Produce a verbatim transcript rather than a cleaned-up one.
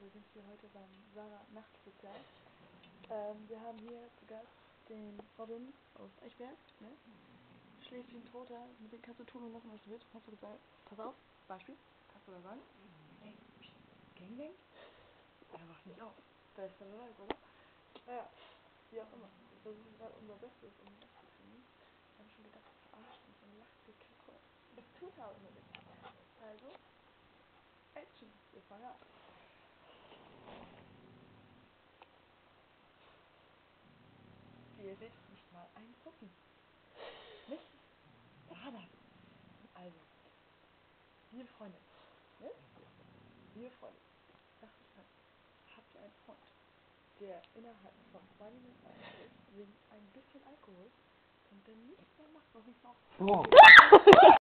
wir sind hier heute beim Sarah Nachtspezial. Ähm, wir haben hier zu Gast den Robin aus Eichberg, ne? Schläft wie ein Toter, mit dem kannst du tun und lassen, was du willst. Kannst du sagen, pass auf, Beispiel, kannst du da sagen, hey, Gang Gang? Er macht nicht auf. Bester Leute, oder? Ja, wie auch immer. Wir versuchen gerade unser Bestes, um ihn aufzukriegen. Wir haben schon gedacht, wir verarschen uns und lacht wie kaputt. Das tut er aber nicht. Also, Action, wir fangen an. Wie ihr seht, nicht mal ein Zucken. Nichts. Nada. Also, liebe Freunde, ne? Liebe Freunde, sagt es an. Habt ihr einen Freund, der innerhalb von zwei Minuten einschläft, wegen ein bisschen Alkohol und dann nicht mehr macht, was ich brauche?